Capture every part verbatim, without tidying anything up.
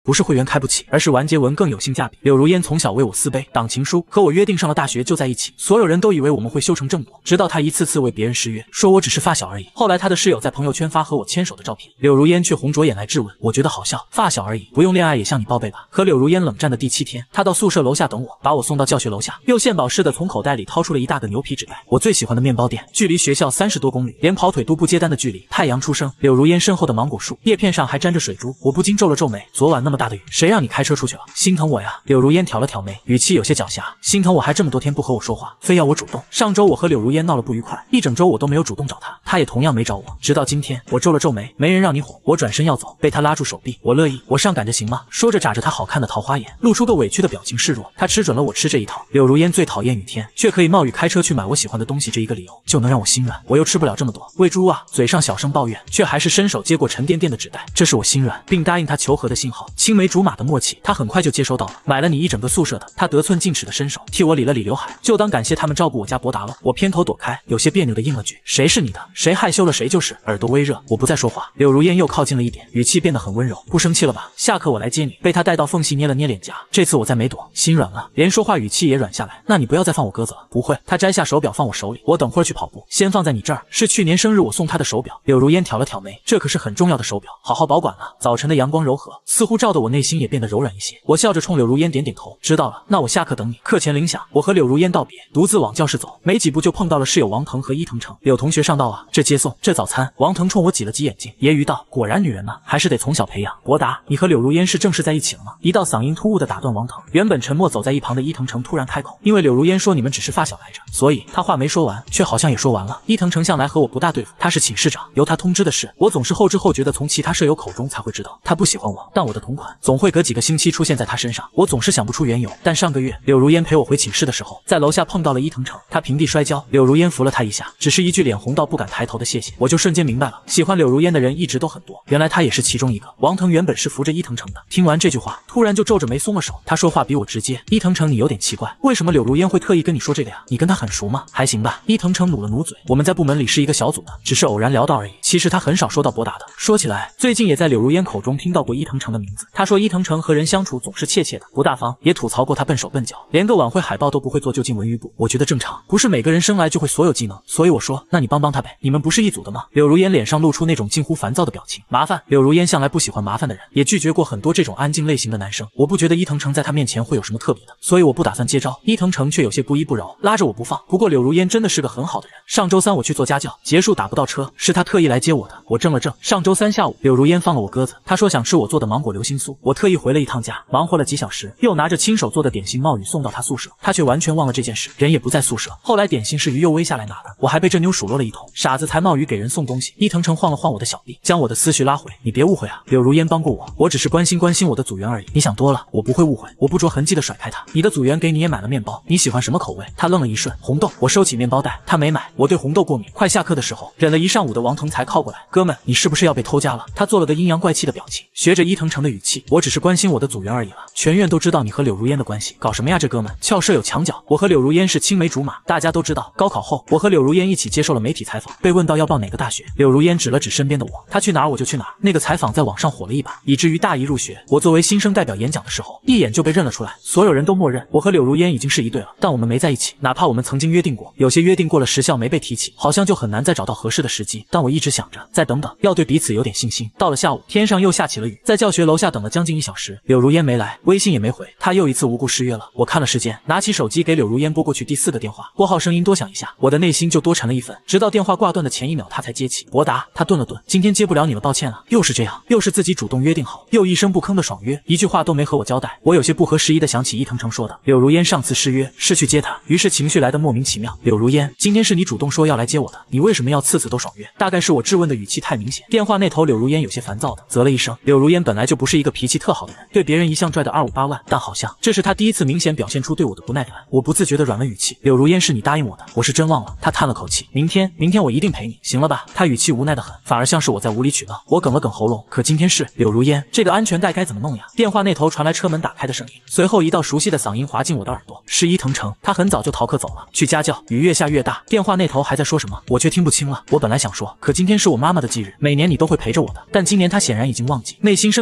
不是会员开不起，而是完结文更有性价比。柳如烟从小为我撕杯挡情书，和我约定上了大学就在一起，所有人都以为我们会修成正果，直到他一次次为别人失约，说我只是发小而已。后来他的室友在朋友圈发和我牵手的照片，柳如烟却红着眼来质问，我觉得好笑，发小而已，不用恋爱也向你报备吧。和柳如烟冷战的第七天，他到宿舍楼下等我，把我送到教学楼下，又献宝似的从口袋里掏出了一大个牛皮纸袋。我最喜欢的面包店，距离学校三十多公里，连跑腿都不接单的距离。太阳初升，柳如烟身后的芒果树叶片上还沾着水珠，我不禁皱了皱眉。昨晚那么大的雨，谁让你开车出去了？心疼我呀！柳如烟挑了挑眉，语气有些狡黠。心疼我还这么多天不和我说话，非要我主动。上周我和柳如烟闹了不愉快，一整周我都没有主动找她，她也同样没找我。直到今天，我皱了皱眉，没人让你哄。我转身要走，被她拉住手臂。我乐意，我上赶着行吗？说着眨着她好看的桃花眼，露出个委屈的表情示弱。她吃准了我吃这一套。柳如烟最讨厌雨天，却可以冒雨开车去买我喜欢的东西，这一个理由就能让我心软。我又吃不了这么多，喂猪啊！嘴上小声抱怨，却还是伸手接过沉甸甸的纸袋。这是我心软，并答应她求和的信号。青梅竹马的默契，她很快就接收到了。买了你一整个宿舍的，她得寸进尺的伸手替我理了理刘海，就当感谢他们照顾我家博达了。我偏头躲开，有些别扭的应了句：谁是你的？谁害羞了谁就是。耳朵微热，我不再说话。柳如烟又靠近了一点，语气变得很温柔。不生气了吧？下课我来接你。被她带到缝隙捏了捏脸颊，这次我再没躲，心软了，连说话语气也软下来。那你不要再放我鸽子了。不会。她摘下手表放我手里，我等会儿去跑步，先放在你这儿。是去年生日我送她的手表。柳如烟挑了挑眉，这可是很重要的手表，好好保管了。早晨的阳光柔和，似乎照得我内心也变得柔软一些。我笑着冲柳如烟点点头，知道了，那我下课等你。课前铃响，我和柳如烟道别，独自往教室走，没几步就碰到了室友王腾和伊藤城。柳同学上道啊，这接送，这早餐。王腾冲我挤了挤眼睛，揶揄道：果然女人嘛，还是得从小培养。博达，你和柳如烟是正式在一起了吗？一道嗓音突兀的打断王腾。原本沉默走在一旁的伊藤城突然开口，因为柳如烟说你们只是发小来着，所以他话没说完，却好像也说完了。伊藤城向来和我不大对付，他是寝室长，由他通知的事，我总是后知后觉的从其他舍友口中才会知道。他不喜欢我，但我的同款总会隔几个星期出现在他身上，我总是想不出缘由。但上个月柳如烟陪我回寝室的时候，在楼下碰到了伊藤城，他平地摔跤，柳如烟扶了他一下，只是一句脸红到不敢抬头的谢谢，我就瞬间明白了，喜欢柳如烟的人一直都很多，原来他也是其中一个。王腾原本是扶着伊藤城的，听完这句话，突然就皱着眉松了手。他说话比我直接，伊藤城你有点奇怪，为什么柳如烟会特意跟你说这个呀？你跟他很熟吗？还行吧。伊藤城努了努嘴，我们在部门里是一个小组的，只是偶然聊到而已。其实他很少说到博达的。说起来，最近也在柳如烟口中听到过伊藤城的名字。他说伊藤城和人相处总是怯怯的，不大方，也吐槽过他笨手笨脚，连个晚会海报都不会做就进文娱部。我觉得正常，不是每个人生来就会所有技能，所以我说，那你帮帮他呗，你们不是一组的吗？柳如烟脸上露出那种近乎烦躁的表情。麻烦。柳如烟向来不喜欢麻烦的人，也拒绝过很多这种安静类型的男生。我不觉得伊藤城在他面前会有什么特别的，所以我不打算接招。伊藤城却有些不依不饶，拉着我不放。不过柳如烟真的是个很好的人。上周三我去做家教，结束打不到车，是他特意来接我的。我怔了怔。上周三下午，柳如烟放了我鸽子，她说想吃我做的芒果流心酥，我特意回了一趟家，忙活了几小时，又拿着亲手做的点心冒雨送到她宿舍，她却完全忘了这件事，人也不在宿舍。后来点心是于右威下来拿的，我还被这妞数落了一通，傻子才冒雨给人送东西。伊藤城晃了晃我的小臂，将我的思绪拉回，你别误会啊，柳如烟帮过我，我只是关心关心我的组员而已，你想多了，我不会误会。我不着痕迹的甩开他，你的组员给你也买了面包，你喜欢什么口味？他愣了一瞬，红豆。我收起面包袋，他没买，我对红豆过敏。快下课的时候，忍了一上午的王腾才靠过来，哥们，你是不是要被偷家了？他做了个阴阳怪气的表情，学着伊藤城的语气，我只是关心我的组员而已了，全院都知道你和柳如烟的关系，搞什么呀这哥们？翘舍友墙角，我和柳如烟是青梅竹马，大家都知道。高考后，我和柳如烟一起接受了媒体采访，被问到要报哪个大学，柳如烟指了指身边的我，他去哪儿我就去哪儿。那个采访在网上火了一把，以至于大一入学，我作为新生代表演讲的时候，一眼就被认了出来，所有人都默认我和柳如烟已经是一对了，但我们没在一起，哪怕我们曾经约定过，有些约定过了时效没被提起，好像就很难再找到合适的时机。但我一直想着再等等，要对彼此有点信心。到了下午，天上又下起了雨，在教学楼下等了将近一小时，柳如烟没来，微信也没回，她又一次无故失约了。我看了时间，拿起手机给柳如烟拨过去第四个电话，拨号声音多响一下，我的内心就多沉了一分，直到电话挂断的前一秒，她才接起。博达，她顿了顿，今天接不了你了，抱歉啊。又是这样，又是自己主动约定好，又一声不吭的爽约，一句话都没和我交代。我有些不合时宜的想起伊藤城说的，柳如烟上次失约是去接她，于是情绪来得莫名其妙。柳如烟，今天是你主动说要来接我的，你为什么要次次都爽约？大概是我质问的语气太明显，电话那头柳如烟有些烦躁的啧了一声。柳如烟本来就不是一个脾气特好的人，对别人一向拽的二五八万，但好像这是她第一次明显表现出对我的不耐烦。我不自觉的软了语气，柳如烟是你答应我的，我是真忘了。她叹了口气，明天明天我一定陪你，行了吧？她语气无奈的很，反而像是我在无理取闹。我梗了梗喉咙，可今天是柳如烟，这个安全带该怎么弄呀？电话那头传来车门打开的声音，随后一道熟悉的嗓音滑进我的耳朵，是伊藤城。他很早就逃课走了，去家教。雨越下越大，电话那头还在说什么，我却听不清了。我本来想说，可今天是我妈妈的忌日，每年你都会陪着我的，但今年她显然已经忘记。内心升起一股莫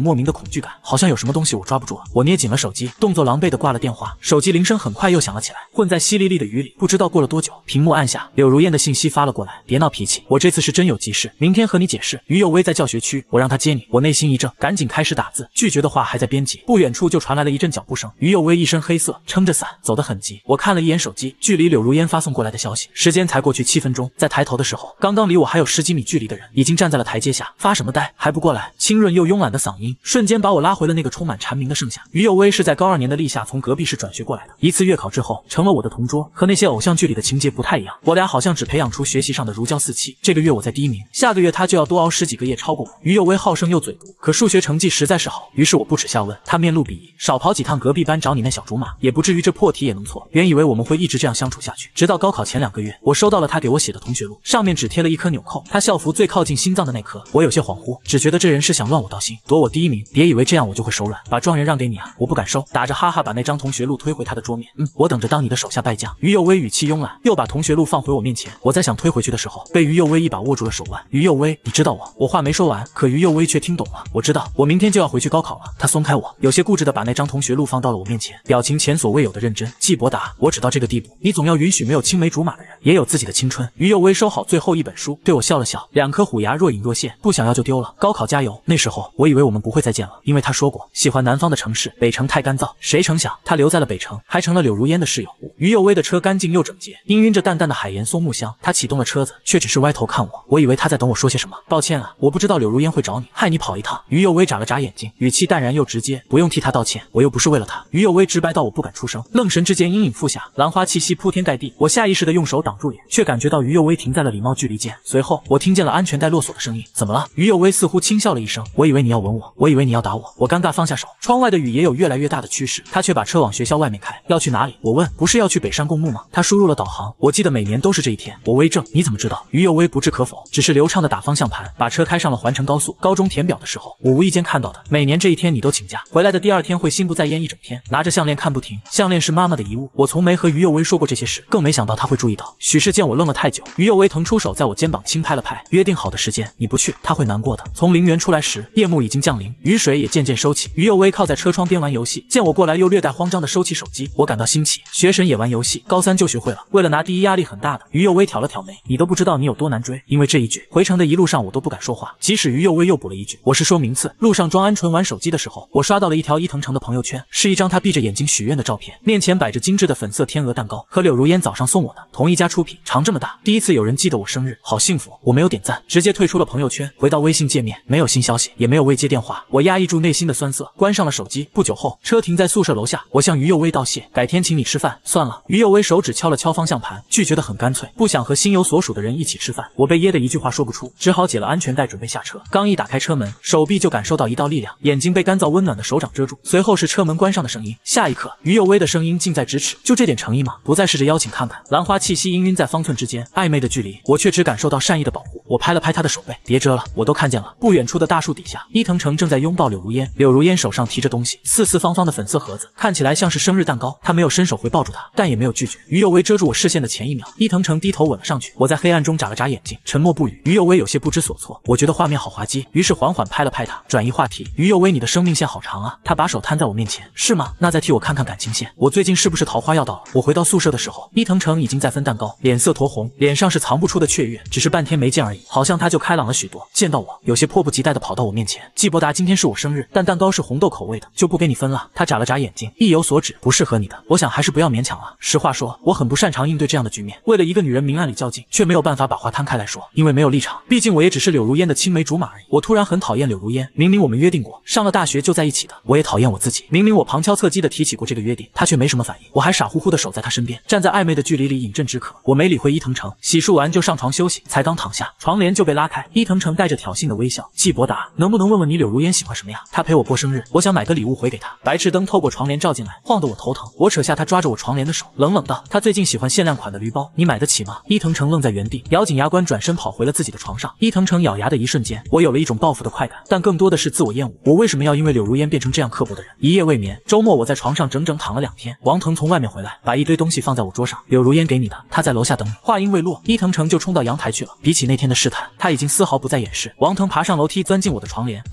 莫名的恐惧感，好像有什么东西我抓不住了。我捏紧了手机，动作狼狈的挂了电话。手机铃声很快又响了起来，混在淅沥沥的雨里，不知道过了多久，屏幕按下，柳如烟的信息发了过来：别闹脾气，我这次是真有急事，明天和你解释。于有为在教学区，我让他接你。我内心一怔，赶紧开始打字，拒绝的话还在编辑。不远处就传来了一阵脚步声，于有为一身黑色，撑着伞，走得很急。我看了一眼手机，距离柳如烟发送过来的消息，时间才过去七分钟。在抬头的时候，刚刚离我还有十几米距离的人，已经站在了台阶下。发什么呆，还不过来？清润又慵懒的嗓音，瞬间把我拉回了那个充满蝉鸣的盛夏。于有为是在高二年的立夏从隔壁市转学过来的，一次月考之后成了我的同桌，和那些偶像剧里的情节不太一样。我俩好像只培养出学习上的如胶似漆。这个月我在第一名，下个月他就要多熬十几个夜超过我。于有为好胜又嘴毒，可数学成绩实在是好，于是我不耻下问他，面露鄙夷，少跑几趟隔壁班找你那小竹马，也不至于这破题也能错。原以为我们会一直这样相处下去，直到高考前两个月，我收到了他给我写的同学录，上面只贴了一颗纽扣，他校服最靠近心脏的那颗。我有些恍惚，只觉得这人是想乱我道心，夺我第一名。别以为这样我就会手软，把状元让给你啊！我不敢收，打着哈哈把那张同学录推回他的桌面。嗯，我等着当你的手下败将。于有为语气慵懒，又把同学录放回我面前。我在想推回去的时候，被于有为一把握住了手腕。于有为，你知道我……我话没说完，可于有为却听懂了。我知道，我明天就要回去高考了。他松开我，有些固执的把那张同学录放到了我面前，表情前所未有的认真。季伯达，我只到这个地步，你总要允许没有青梅竹马的人也有自己的青春。于有为收好最后一本书，对我笑了笑，两颗虎牙若隐若现，不想要就丢了。高考加油！那时候我以为我们不会再见了，因为他说过喜欢南方的城市，北城太干燥。谁成想他留在了北城，还成了柳如烟的室友。于有为的车干净又整洁，氤氲着淡淡的海盐松木香。他启动了车子，却只是歪头看我，我以为他在等我说些什么。抱歉啊，我不知道柳如烟会找你，害你跑一趟。于有为眨了眨眼睛，语气淡然又直接，不用替他道歉，我又不是为了他。于有为直白到我不敢出声，愣神之间阴影覆下，兰花气息铺天盖地。我下意识的用手挡住脸，却感觉到于有为停在了礼貌距离间。随后我听见了安全带落锁的声音。怎么了？于有为似乎轻笑了一声，我以为你要吻我，我以为你要打我。我尴尬放下手，窗外的雨也有越来越大的趋势，他却把车往学校外面开。要去哪里？我问。不是要去北山公墓吗？他输入了导航，我记得每年都是这一天。我微怔，你怎么知道？于有为不置可否，只是流畅的打方向盘，把车开上了环城高速。高中填表的时候，我无意间看到的，每年这一天你都请假，回来的第二天会心不在焉一整天，拿着项链看不停。项链是妈妈的遗物，我从没和于有为说过这些事，更没想到他会注意到。许是见我愣了太久，于有为腾出手在我肩膀轻拍了拍，约定好的时间你不去，他会难过的。从陵园出来时，夜幕已经降临，雨水也渐渐收起。于有为靠在车窗边玩游戏，见我过来又略带慌张的收起手机，我感到新奇。学神也玩游戏，高三就学会了，为了拿第一压力很大的。于有为挑了挑眉，你都不知道你有多难追，因为这一句，回程的一路上我都不敢说话。即使于有为又补了一句，我是说名次。路上装鹌鹑玩手机的时候，我刷到了一条伊藤诚的朋友圈，是一张他闭着眼睛许愿的照片，面前摆着精致的粉色天鹅蛋糕，和柳如烟早上送我的，同一家出品，尝这么大，第一次有人记得我生日，好幸福。我没有点赞，直接退出了朋友圈，回到微信界面，没有新消息，也没有未接电话。我压抑住内心的酸涩，关上了手机。不久后，车停在宿舍楼下，我向于有为道谢，改天请你吃饭。算了。于有为手指敲了敲方向盘，拒绝得很干脆，不想和心有所属的人一起吃饭。我被噎得一句话说不出，只好解了安全带准备下车。刚一打开车门，手臂就感受到一道力量，眼睛被干燥温暖的手掌遮住，随后是车门关上的声音。下一刻，于有为的声音近在咫尺，就这点诚意吗？不再试着邀请看看。兰花气息氤氲在方寸之间，暧昧的距离，我却只感受到善意的保护。我拍了拍他的手背，别遮了，我都看见了。不远处的大树底下，伊藤诚正在拥抱柳如烟，柳如烟手上提着东西，四四方方的粉色盒子，看起来像是生日蛋糕。他没有伸手回抱住他，但也没有拒绝。于有为遮住我视线的前一秒，伊藤诚低头吻了上去。我在黑暗中眨了眨眼睛，沉默不语。于有为有些不知所措，我觉得画面好滑稽，于是缓缓拍了拍他，转移话题。于有为，你的生命线好长啊。他把手摊在我面前，是吗？那再替我看看感情线，我最近是不是桃花要到了？我回到宿舍的时候，伊藤诚已经在分蛋糕，脸色酡红，脸上是藏不出的雀跃，只是半天没见而已，好像他就开朗了许多。见到我，有些迫不及待地跑到我面前。季伯达，今天是我生日，但蛋糕是红豆口味的，就不给你分了。他眨了眨眼睛，意有所指，不适合你的。我想还是不要勉强了。实话说，我很不擅长应对这样的局面，为了一个女人明暗里较劲，却没有办法把话摊开来说，因为没有立场。毕竟我也只是柳如烟的青梅竹马而已。我突然很讨厌柳如烟，明明我们约定过，上了大学就在一起的。我也讨厌我自己，明明我旁敲侧击地提起过这个约定，他却没什么反应，我还傻乎乎地守在他身边，站在暧昧的距离里饮鸩止渴。我没理会伊藤诚，洗漱完就上床休息，才刚躺下，床帘就被拉开。伊藤诚带着挑衅的微笑，季伯达，能不能问问你柳如烟喜欢什么呀？他陪我过生日，我想买个礼物回给他。白炽灯透过床帘照进来，晃得我头疼。我扯下他抓着我床帘的手，冷冷道，他最近喜欢限量款的驴包，你买得起吗？伊藤诚愣在原地，咬紧牙关，转身跑回了自己的床上。伊藤诚咬牙的一瞬间，我有了一种报复的快感，但更多的是自我厌恶。我为什么要因为柳如烟变成这样刻薄的人？一夜未眠，周末我在床上整整躺了两天。王腾从外面回来，把一堆东西放在我桌上，柳如烟给你的，他在楼下等你。话音未落，伊藤诚就冲到阳台去了。比起那天的试探，他已经丝毫不再掩饰。王腾爬上楼梯，钻进我的床帘，他又怎么惹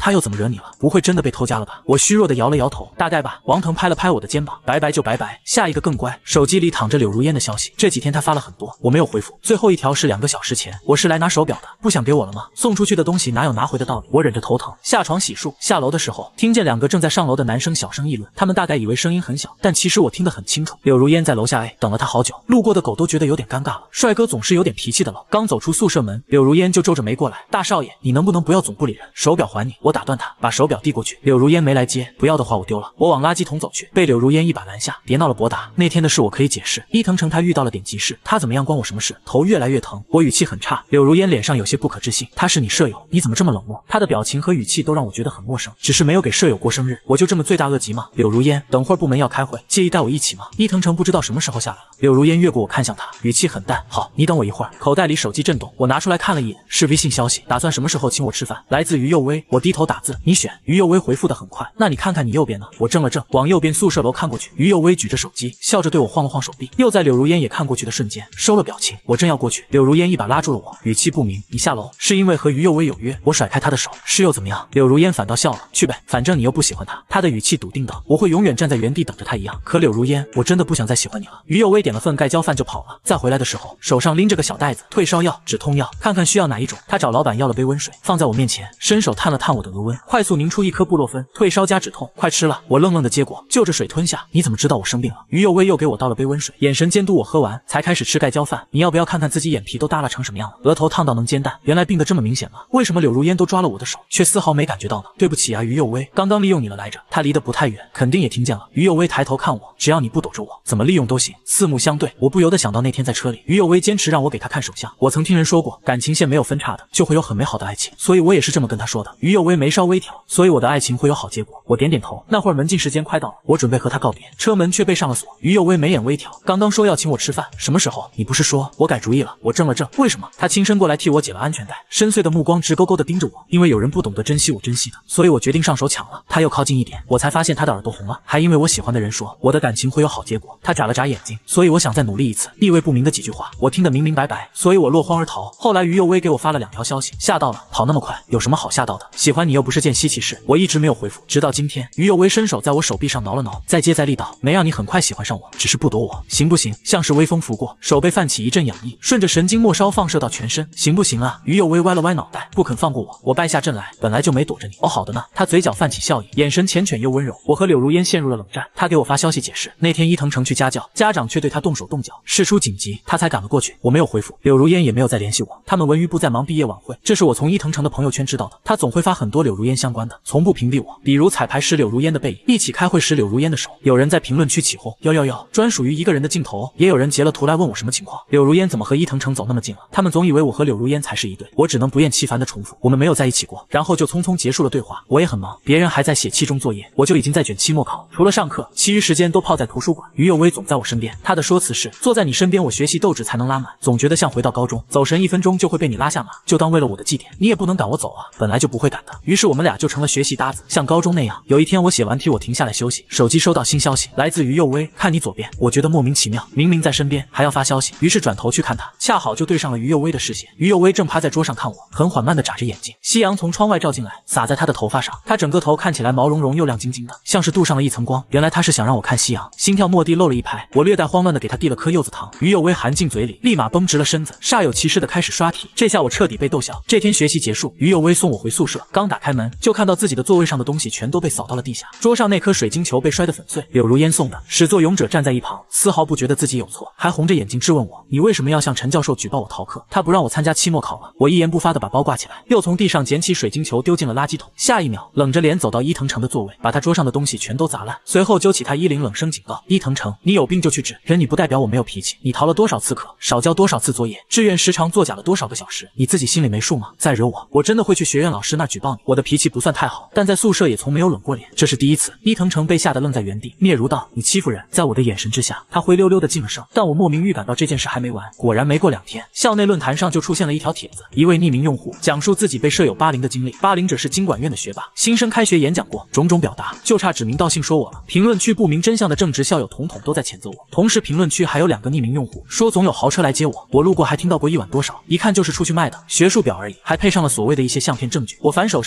惹你了，不会真的被偷家了吧？我虚弱的摇了摇头，大概吧。王腾拍了拍我的肩膀，拜拜就拜拜，下一个更乖。手机里躺着柳如烟的消息，这几天他发了很多，我没有回复。最后一条是两个小时前，我是来拿手表的，不想给我了吗？送出去的东西哪有拿回的道理？我忍着头疼下床洗漱，下楼的时候听见两个正在上楼的男生小声议论，他们大概以为声音很小，但其实我听得很清楚。柳如烟在楼下 A 等了他好久，路过的狗都觉得有点尴尬了。帅哥总是有点脾气的了。刚走出宿舍门，柳如烟就皱着眉过来，大少爷，你能不能不要总不理人？手表还你。我打断他，把手表递过去。柳如烟没来接，不要的话我丢了。我往垃圾桶走去，被柳如烟一把拦下，别闹了博达，那天的事我可以解释。伊藤诚他遇到了点急事，他怎么样关我什么事？头越来越疼，我语气很差。柳如烟脸上有些不可置信，他是你舍友，你怎么这么冷漠？他的表情和语气都让我觉得很陌生。只是没有给舍友过生日，我就这么罪大恶极吗？柳如烟，等会儿部门要开会，介意带我一起吗？伊藤诚不知道什么时候下来了。柳如烟越过我看向他，语气很淡，好，你等我一会儿。口袋里手机震动，我拿出来看了一眼，是微信消息，打算什么时候请我吃饭？来自于佑威。我低头打字，你选。于佑威回复的很快，那你看看你右边呢？我怔了怔，往右边宿舍楼看过去，于佑威举着手机，笑着对我晃了晃手臂。又在柳如烟也看过去的瞬间，收了表情。我正要过去，柳如烟一把拉住了我，语气不明，你下楼是因为和于佑威有约？我甩开他的手，是又怎么样？柳如烟反倒笑了，去呗，反正你又不喜欢他。他的语气笃定的，我会永远站在原地等着他一样。可柳如烟，我真的不想再喜欢你了。于佑威点了份盖浇饭就跑了，再回来的时候手上拎着个小袋子，退烧药、止痛药，看看需要哪一种。他找老板要了杯温水，放在我面前，伸手探了探我的额温，快速凝出一颗布洛芬，退烧加止痛，快吃了。我愣愣的接过，就着水吞下。你怎么知道我生病了？于佑威又给我倒了杯温水，眼神监督我喝完，才开始吃盖浇饭。你要不要看看自己眼皮都耷拉成什么样了？额头烫到能煎蛋，原来病得这么明显吗？为什么柳如烟都抓了我的手，却丝毫没感觉到呢？对不起啊，于佑威，刚刚利用你了来着。他离得不太远，肯定也听见了。于佑威抬头看我，只要你不躲着我，怎么利用都行。四目相对，我不由得想到那天在车里，于佑威坚持让我给他看手相。我曾听人说过，感情线没有分叉的，就会有很美好的爱情，所以我也是这么跟他说的。于佑威眉梢微挑，所以我的爱情会有好结果。我点点头。那会儿门禁时间快到了，我准备和他告别，车门却被上了锁。于佑威眉眼微挑，刚刚说要请我吃饭，什么时候？你不是说我改主意了？我怔了怔，为什么？他轻身过来替我解了安全带，深邃的目光直勾勾地盯着我。因为有人不懂得珍惜我珍惜的，所以我决定上手抢了。他又靠近一点，我才发现他的耳朵红了，还因为我喜欢的人说我的感情会有好结果。他眨了眨眼睛，所以我想再努力一次。意味不明的几句话，我听得明明白白，所以我落荒而逃。后来于佑威给我发了两条消息，吓到了，跑那么快，有什么好吓到的？喜欢你又不是件稀奇事。我一直没有回复，直到今天。于佑威伸手在我手臂上挠了挠，再接再厉道，没让你很快喜欢上我，只是不躲我，行不行？像是微风拂过，手背泛起一阵痒意，顺着神经末梢放射到全身，行不行啊？于佑威歪了歪脑袋，不肯放过我。我败下阵来，本来就没躲着你。哦，好的呢。他嘴角泛起笑意，眼神缱绻又温柔。我和柳如烟陷入了冷战。他给我发消息解释，那天伊藤诚去家教，家长却对他动手动脚，事出紧急，他才赶了过去。我没有回复，柳如烟也没有再联系我。他们文娱部在忙毕业晚会，这是我从伊藤诚的朋友圈知道的。他总会发很多柳如烟相关的，从不屏蔽我。比如彩排时柳如烟的背影，一起开会时柳如烟的手。有人在评论区起哄，幺幺幺，专属于一个人的镜头。也有人截了图来问我什么情况，柳如烟怎么和伊藤诚走那么近了？他们总以为我和柳如烟才是一对，我只能不厌其烦地重复，我们没有在一起过，然后就匆匆结束了对话。我也很忙，别人还在写期中作业，我就已经在卷期末考，除了上课，其余时间都泡在图书馆。于佑威总在我身边，他的说辞是坐在你身边，我学习斗志才能拉满，总觉得像回到高中，走神一分钟就会被你拉下马，就当为了我的祭奠，你也不能赶我走啊，本来就不会赶的。于是我们俩就成了学习搭子，像高中那样。有一天我写完题，我停下来休息，手机收到新消息，来自于佑威，看你左边。我觉得莫名其妙，明明在身边还要发消息，于是转头去看他，恰好就对上了于佑威的视线。于佑威正趴在桌上看我，很缓慢地眨着眼睛，夕阳从窗外照进来，洒在他的头发上，他整个头看起来毛茸茸又亮晶晶的，像是镀上了一层光。原来他是想让我看夕阳。心跳蓦地漏了一拍，我略带慌乱地给他递了颗柚子糖，于佑威含进嘴里，立马绷直了身子，煞有其事地开始刷题。这下我彻底被逗笑。这天学习结束，于佑威送我回宿舍，刚打开门就看到自己的座位上的东西全都被扫到了地下，桌上那颗水晶球被摔得粉碎。柳如烟送的，始作俑者站在一旁，丝毫不觉得自己有错，还红着眼睛质问我，你为什么要向陈教授举报我逃课？他不让我参加期末考了。我一言不发地把包挂起来，又从地上捡起水晶球丢进了垃圾桶。下一秒，冷着脸走到伊藤诚的座位，把他桌上的东西全都砸烂，随后揪起他衣领，冷声警告：伊藤诚，你有病就去治，忍你不代表我没有脾气。你逃了多少次课，少交多少次作业，志愿时长作假了多少个小时，你自己心里没数吗？再惹我，我真的会去学院老师那儿举报你。我的脾气不算太好，但在宿舍也从没有冷过脸，这是第一次。伊藤诚被吓得愣在原地，嗫嚅道：你欺负人！在我的眼神之下，他灰溜溜的噤了声，但我莫名预感到这件事还没完。果然没过两天，校内论坛上就出现了一条帖子，一位匿名用户讲述自己被舍友霸凌的经历。霸凌者是经管院的学霸，新生开学演讲过，种种表达，就差指名道姓说我了。评论区不明真相的正直校友统统都在谴责我，同时评论区还有两个匿名用户说总有豪车来接我，我路过还听到过一晚多少，一看就是出去卖的，学术表而已，还配上了所谓的一些相片证据。我反手上传一个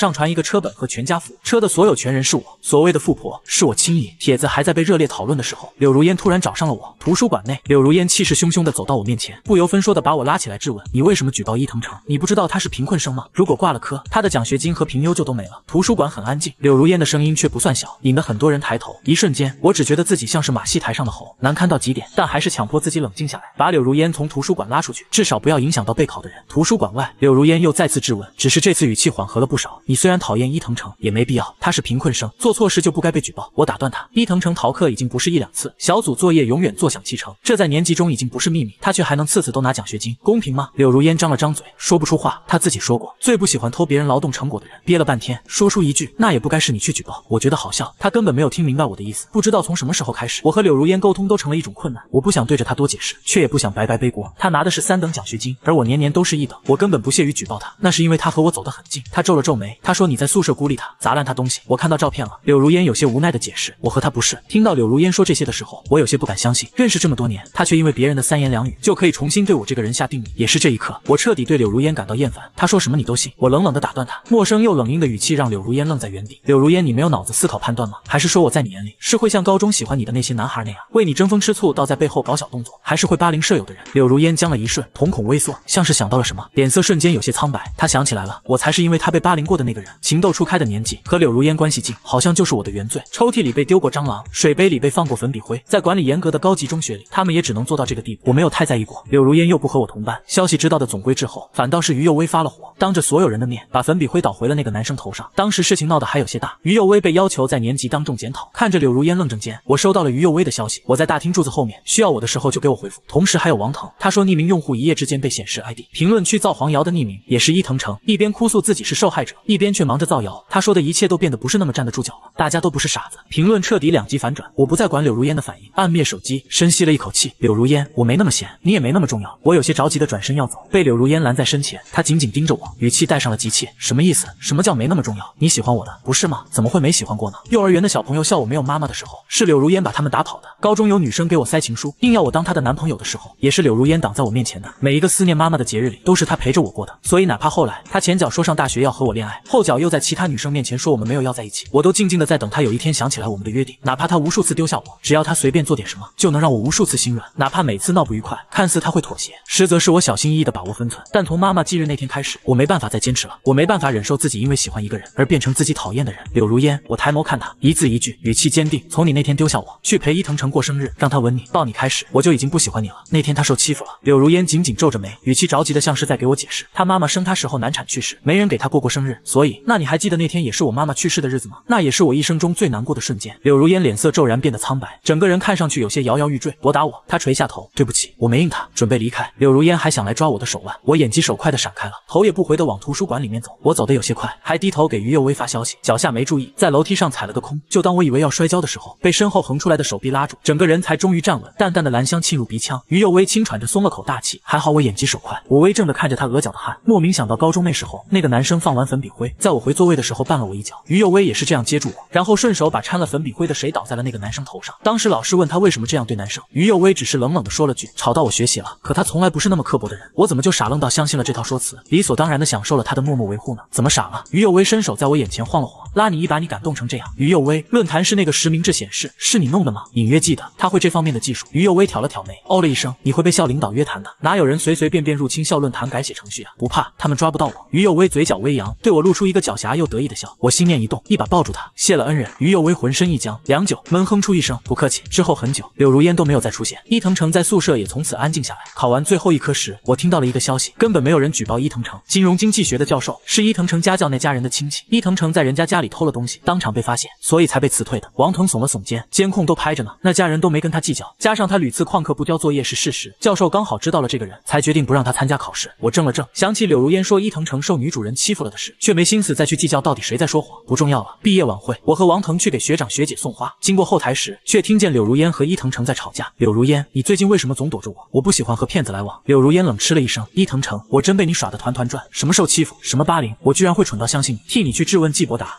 车本和全家福，车的所有权人是我，所谓的富婆是我亲姨。帖子还在被热烈讨论的时候，柳如烟突然找上了我。图书馆内，柳如烟气势汹汹地走到我面前，不由分说地把我拉起来质问：你为什么举报伊藤诚？你不知道他是贫困生吗？如果挂了科，他的奖学金和评优就都没了。图书馆很安静，柳如烟的声音却不算小，引得很多人抬头。一瞬间，我只觉得自己像是马戏台上的猴，难堪到极点，但还是强迫自己冷静下来，把柳如烟从图书馆拉出去，至少不要影响到备考的人。图书馆外，柳如烟又再次质问，只是这次语气缓和了不少。你虽然讨厌伊藤诚，也没必要，他是贫困生，做错事就不该被举报。我打断他，伊藤诚逃课已经不是一两次，小组作业永远坐享其成，这在年级中已经不是秘密，他却还能次次都拿奖学金，公平吗？柳如烟张了张嘴，说不出话。他自己说过，最不喜欢偷别人劳动成果的人。憋了半天，说出一句，那也不该是你去举报。我觉得好笑，他根本没有听明白我的意思。不知道从什么时候开始，我和柳如烟沟通都成了一种困难。我不想对着他多解释，却也不想白白背锅。他拿的是三等奖学金，而我年年都是一等，我根本不屑于举报他，那是因为他和我走得很近。他皱了皱眉，他说你在宿舍孤立他，砸烂他东西。我看到照片了。柳如烟有些无奈的解释，我和他不是。听到柳如烟说这些的时候，我有些不敢相信，认识这么多年，他却因为别人的三言两语就可以重新对我这个人下定义。也是这一刻，我彻底对柳如烟感到厌烦。他说什么你都信。我冷冷地打断他，陌生又冷硬的语气让柳如烟愣在原地。柳如烟，你没有脑子思考判断吗？还是说我在你眼里是会像高中喜欢你的那些男孩那样为你争风吃醋，倒在背后搞小动作，还是会霸凌舍友的人？柳如烟僵了一瞬，瞳孔微缩，像是想到了什么，脸色瞬间有些苍白。他想起来了，我才是因为他被霸凌过的那个人。情窦初开的年纪，和柳如烟关系近，好像就是我的原罪。抽屉里被丢过蟑螂，水杯里被放过粉笔灰，在管理严格的高级中学里，他们也只能做到这个地步。我没有太在意过。柳如烟又不和我同班，消息知道的总归滞后，反倒是于右威发了火，当着所有人的面把粉笔灰倒回了那个男生头上。当时事情闹得还有些大，于右威被要求在年级当众检讨。看着柳如烟愣怔间，我收到了于右威的消息，我在大厅柱子后面，需要我的时候就给我回复。同时还有王腾，他说匿名用户一夜之间被显示 I D， 评论区造黄谣的匿名也是伊藤诚，一边哭诉自己是受害者，一边却忙着造谣。他说的一切都变得不是那么站得住脚了，大家都不是傻子。评论彻底两极反转，我不再管柳如烟的反应，按灭手机，深吸了一口气。柳如烟，我没那么闲，你也没那么重要。我有些着急的转身要走，被柳如烟拦在身前，她紧紧盯着我，语气带上了急切。什么意思？什么叫没那么重要？你喜欢我的，不是吗？怎么会没喜欢过呢？幼儿园的小朋友笑我没有妈妈的时候，是柳如烟把他们打跑的。高中有女生给我塞情书，硬要我当她的男朋友的时候，也是柳如烟挡在我面前的。每一个思念妈妈的节日里，都是她陪着我过的。所以哪怕后来她前脚说上大学要和我恋爱，后脚又在其他女生面前说我们没有要在一起，我都静静的在等她有一天想起来我们的约定。哪怕她无数次丢下我，只要她随便做点什么，就能让我无数次心软。哪怕每次闹不愉快，看似她会妥协，实则是我小心翼翼的把握分寸。但从妈妈忌日那天开始，我没办法再坚持了，我没办法忍受自己因为喜欢一个人而变成自己讨厌的人。柳如烟，我抬眸看她，一字一句，语气坚定。从你那天丢下我去陪伊藤诚过生日，让他吻你抱你开始，我就已经不喜欢你了。那天他受欺负了。柳如烟紧紧皱着眉，语气着急的像是在给我解释，他妈妈生他时候难产去世，没人给他过过生日，所以那你还记得那天也是我妈妈去世的日子吗？那也是我一生中最难过的瞬间。柳如烟脸色骤然变得苍白，整个人看上去有些摇摇欲坠。我打我，他垂下头，对不起，我没应他，准备离开。柳如烟还想来抓我的手腕，我眼疾手快的闪开了，头也不回的往图书馆里面走。我走得有些快，还低头给于右威发消息，脚下没注意，在楼梯上踩了个空。就当我以为要摔跤的时候，被身后横出来的手臂拉住，整个人才终于站稳。淡淡的兰香沁入鼻腔，于右威轻喘着松了口大气。还好我眼疾手快，我微怔的看着他额角的汗，莫名想到高中那时候，那个男生放完粉笔灰，在我回座位的时候绊了我一脚，于右威也是这样接住我，然后顺手把掺了粉笔灰的水倒在了那个男生头上。当时老师问他为什么这样对男生，于右威只是冷冷的说了句吵到我学习了。可他从来不是那么刻薄的人，我怎么就傻愣到相信了这套说辞，理所当然的享受了他的默默维护呢？怎么傻了？于右威伸手在我眼前晃了晃，拉你一把，你感动成这样。于右威，论坛是那个实名制显示是你弄的吗？隐约记得他会这方面的技术。于右威挑了挑眉，哦了一声，你会被校领导约谈的，哪有人随随便便入侵校论坛改写程序啊？不怕，他们抓不到我。于右威嘴角微扬，对我露出一个狡黠又得意的笑。我心念一动，一把抱住他，谢了恩人。于右威浑身一僵，良久闷哼出一声不客气。之后很久，柳如烟都没有再出现，伊藤诚在宿舍也从此安静下来。考完最后一科时，我听到了一个消息，根本没有人举报伊藤诚，金融经济学的教授是伊藤诚家教那家人的亲戚，伊藤诚在人家家里偷了东西，当场被发现，所以才被辞退的。王腾耸了耸肩，监控都拍着呢，那家人都没跟他计较，加上他屡次旷课不交作业是事实，教授刚好知道了这个人，才决定不让他参加考试。我怔了怔，想起柳如烟说伊藤诚受女主人欺负了的事，却没心思再去计较到底谁在说谎，不重要了。毕业晚会，我和王腾去给学长学姐送花，经过后台时，却听见柳如烟和伊藤诚在吵架。柳如烟，你最近为什么总躲着我？我不喜欢和骗子来往。柳如烟冷嗤了一声，伊藤诚，我真被你耍得团团转，什么受欺负，什么霸凌，我居然会蠢到相信你，替你去质问季伯达，那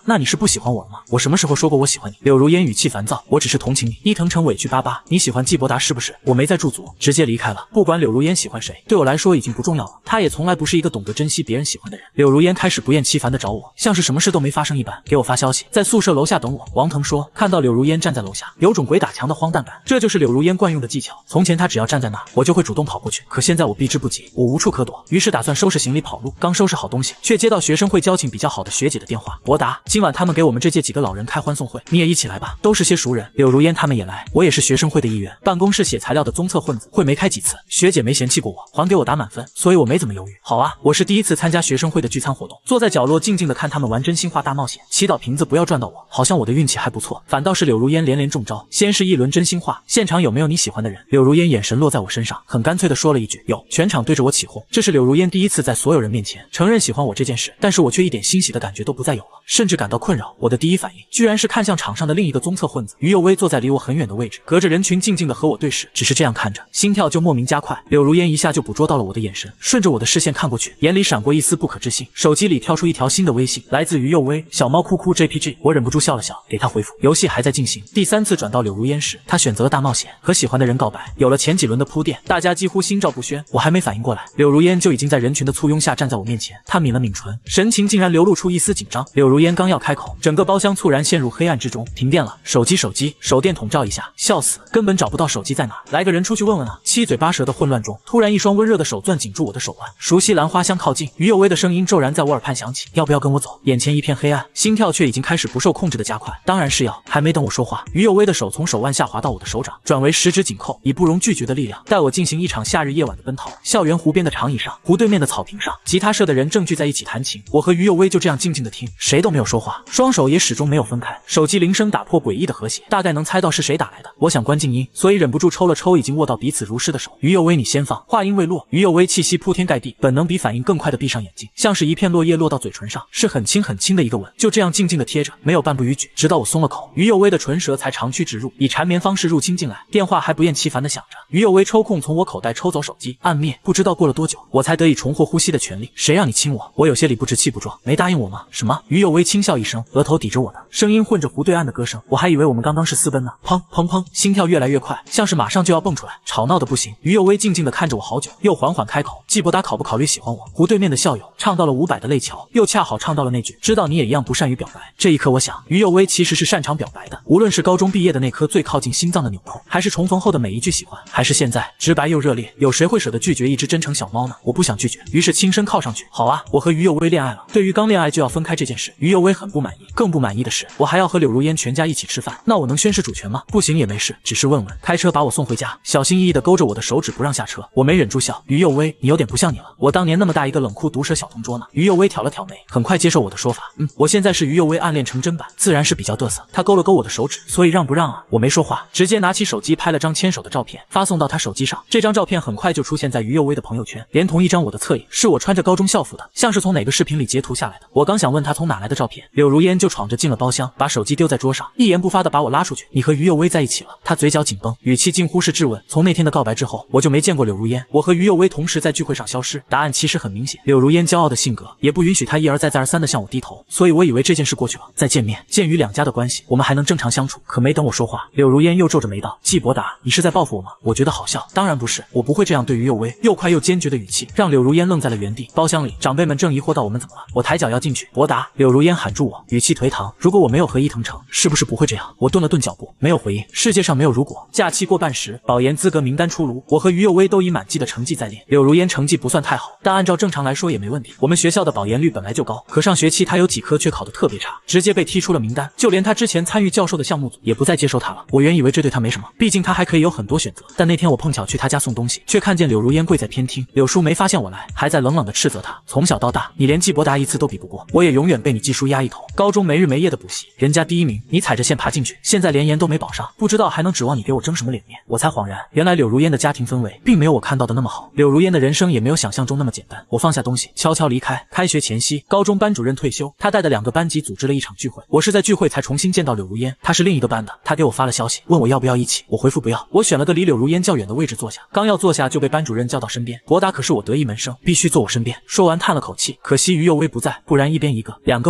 那你是不喜欢我了吗？我什么时候说过我喜欢你？柳如烟语气烦躁，我只是同情你。伊藤诚委屈巴巴，你喜欢季伯达是不是？我没再驻足，直接离开了。不管柳如烟喜欢谁，对我来说已经不重要了。她也从来不是一个懂得珍惜别人喜欢的人。柳如烟开始不厌其烦地找我，像是什么事都没发生一般，给我发消息，在宿舍楼下等我。王腾说，看到柳如烟站在楼下，有种鬼打墙的荒诞感。这就是柳如烟惯用的技巧。从前她只要站在那儿，我就会主动跑过去，可现在我避之不及，我无处可躲，于是打算收拾行李跑路。刚收拾好东西，却接到学生会交情比较好的学姐的电话，伯达，今晚他们给我们这届几个老人开欢送会，你也一起来吧，都是些熟人。柳如烟他们也来，我也是学生会的一员，办公室写材料的综测混子，会没开几次，学姐没嫌弃过我，还给我打满分，所以我没怎么犹豫。好啊，我是第一次参加学生会的聚餐活动，坐在角落静静的看他们玩真心话大冒险，祈祷瓶子不要转到我，好像我的运气还不错，反倒是柳如烟连连中招。先是一轮真心话，现场有没有你喜欢的人？柳如烟眼神落在我身上，很干脆的说了一句有，全场对着我起哄。这是柳如烟第一次在所有人面前承认喜欢我这件事，但是我却一点欣喜的感觉都不再有了，甚至感到困扰。我的第一反应居然是看向场上的另一个综测混子，于有为坐在离我很远的位置，隔着人群静静的和我对视，只是这样看着，心跳就莫名加快。柳如烟一下就捕捉到了我的眼神，顺着我的视线看过去，眼里闪过一丝不可置信。手机里跳出一条新的微信，来自于佑威，小猫哭哭 J P G， 我忍不住笑了笑，给他回复。游戏还在进行，第三次转到柳如烟时，他选择了大冒险，和喜欢的人告白。有了前几轮的铺垫，大家几乎心照不宣，我还没反应过来，柳如烟就已经在人群的簇拥下站在我面前。她抿了抿唇，神情竟然流露出一丝紧张。柳如烟刚要开口，整个包厢猝然陷入黑暗之中，停电了，手机手机手电筒照一下，笑死，根本找不到手机在哪，来个人出去问问啊！七嘴八舌的混乱中，突然一双温热的手攥紧住我的手腕，熟悉兰花香靠近，于有为的声音骤然在我耳畔响起，要不要跟我走？眼前一片黑暗，心跳却已经开始不受控制的加快。当然是要。还没等我说话，于有为的手从手腕下滑到我的手掌，转为十指紧扣，以不容拒绝的力量带我进行一场夏日夜晚的奔逃。校园湖边的长椅上，湖对面的草坪上，吉他社的人正聚在一起弹琴，我和于有为就这样静静的听，谁都没有说话，双手也始终没有分开。手机铃声打破诡异的和谐，大概能猜到是谁打来的。我想关静音，所以忍不住抽了抽已经握到彼此如诗的手。于有为，你先放。话音未落，于有为气息铺天盖地，本能比反应更快的闭上眼睛，像是一片落叶落到嘴唇上，是很轻很轻的一个吻，就这样静静的贴着，没有半步逾矩，直到我松了口，于有为的唇舌才长驱直入，以缠绵方式入侵进来。电话还不厌其烦的响着，于有为抽空从我口袋抽走手机，按灭。不知道过了多久，我才得以重获呼吸的权利。谁让你亲我？我有些理不直气不壮，没答应我吗？什么？于有为轻笑一声，额头抵着我的声音混着湖对岸的歌声，我还以为我们刚刚是私奔呢。砰砰砰，心跳越来越快，像是马上就要蹦出来，吵闹的不行。于有为静静的看着我好久，又缓缓开口，季伯达考不考虑喜欢我？湖对面的校友唱到了伍佰的泪桥，又恰好唱到了那句知道你也一样不善于表白。这一刻我想，于有为其实是擅长表白的，无论是高中毕业的那颗最靠近心脏的纽扣，还是重逢后的每一句喜欢，还是现在直白又热烈，有谁会舍得拒绝一只真诚小猫呢？我不想拒绝，于是轻声靠上去。好啊，我和于有为恋爱了。对于刚恋爱就要分开这件事，于有为很不满意，更不满意的是我还要和柳如烟全家一起吃饭，那我能宣示主权吗？不行也没事，只是问问。开车把我送回家，小心翼翼地勾着我的手指不让下车，我没忍住笑，于有为，你有点不像你了，我当年那么大一个冷酷毒舌小同桌呢。于有为挑了挑眉，很快接受我的说法，嗯，我现在是于有为暗恋成真版，自然是比较嘚瑟。他勾了勾我的手指，所以让不让啊？我没说话，直接拿起手机拍了张牵手的照片，发送到他手机上。这张照片很快就出现在于有为的朋友圈，连同一张我的侧影，是我穿着高中校服的，像是从哪个视频里截图下来的。我刚想问他从哪来的照片，柳如烟就闯着进了包厢，把手机丢在桌上，一言不发的把我拉出去。你和于有为在一起了？他嘴角紧绷，语气近乎是质问。从那天的告白之后，我就没见过柳如烟。我和于有为同时在聚会上消失，答案其实很明显，柳如烟骄傲的性格也不允许她一而再再而三的向我低头，所以我以为这件事过去了，再见面。鉴于两家的关系，我们还能正常相处。可没等我说话，柳如烟又皱着眉道：季伯达，你是在报复我吗？我觉得好笑，当然不是，我不会这样对于有为。又快又坚决的语气让柳如烟愣在了原地。包厢里长辈们正疑惑到我们怎么了，我抬脚要进去。伯达，柳如烟喊住我，语气颓唐，如果我没有和伊藤诚，是不是不会这样？我顿了顿脚步，没有回应。世界上没有如果。假期过半时，保研资格名单出炉，我和于有为都以满绩的成绩在练。柳如烟成绩不算太好，但按照正常来说也没问题。我们学校的保研率本来就高，可上学期他有几科却考得特别差，直接被踢出了名单，就连他之前参与教授的项目组也不再接受他了。我原以为这对他没什么，毕竟他还可以有很多选择，但那天我碰巧去他家送东西，却看见柳如烟跪在偏厅。柳叔没发现我来，还在冷冷地斥责他，从小到大你连季伯达一次都比不过，我也永远被你季叔压一头。高中没日没夜的补习，人家第一名，你踩着线爬进去，现在连研都没保上，不知道还能指望你给我争什么脸面。我才恍然，原来柳如烟的家庭氛围并没有我看到的那么好，柳如烟的人生也没有想象中那么简单。我放下东西，悄悄离开。开学前夕，高中班主任退休，他带的两个班级组织了一场聚会，我是在聚会才重新见到柳如烟，他是另一个班的，他给我发了消息，问我要不要一起，我回复不要。我选了个离柳如烟较远的位置坐下，刚要坐下就被班主任叫到身边，博达可是我得意门生，必须坐我身边。说完叹了口气，可惜于有为不在，不然一边一个，两个护法，老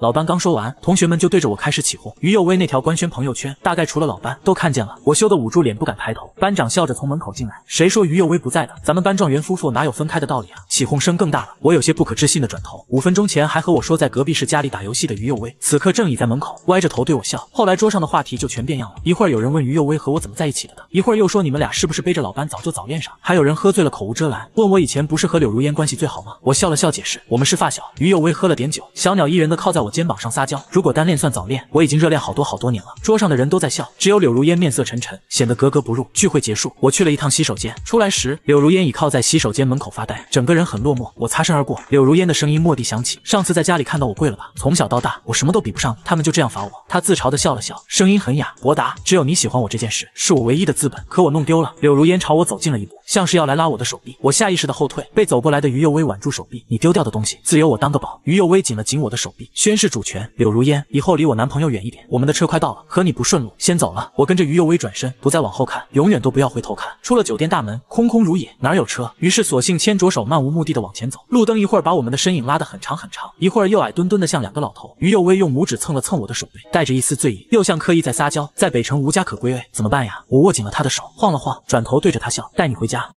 老班刚说完，同学们就对着我开始起哄。于有威那条官宣朋友圈，大概除了老班都看见了，我羞得捂住脸不敢抬头。班长笑着从门口进来，谁说于有威不在的？咱们班状元夫妇哪有分开的道理啊？起哄声更大了，我有些不可置信的转头。五分钟前还和我说在隔壁室家里打游戏的于有威，此刻正倚在门口，歪着头对我笑。后来桌上的话题就全变样了，一会儿有人问于有威和我怎么在一起了的，一会儿又说你们俩是不是背着老班早就早恋上，还有人喝醉了口无遮拦，问我以前不是和柳如烟关系最好吗？我笑了笑解释，我们是发小。于有威喝了点酒，小鸟依人的靠在我肩膀上撒娇，如果单恋算早恋，我已经热恋好多好多年了。桌上的人都在笑，只有柳如烟面色沉沉，显得格格不入。聚会结束，我去了一趟洗手间，出来时柳如烟倚靠在洗手间门口发呆，整个人很落寞。我擦身而过，柳如烟的声音蓦地响起，上次在家里看到我跪了吧？从小到大我什么都比不上你，他们就这样罚我。她自嘲的笑了笑，声音很哑博达，只有你喜欢我这件事是我唯一的资本，可我弄丢了。柳如烟朝我走近了一步，像是要来拉我的手臂，我下意识的后退，被走过来的于有威挽住手臂，你丢掉的东西自有我当个宝。于有威紧了紧我的手臂，宣誓主权。柳如烟，以后离我男朋友远一点，我们的车快到了，和你不顺路，先走了。我跟着于有威转身，不再往后看，永远都不要回头看。出了酒店大门，空空如也，哪有车？于是索性牵着手，漫无目的的往前走。路灯一会儿把我们的身影拉得很长很长，一会儿又矮墩墩的像两个老头。于有威用拇指蹭了蹭我的手背，带着一丝醉意，又像刻意在撒娇。在北城无家可归哎，怎么办呀？我握紧了他的手，晃了晃，转头对着他笑，带你回家。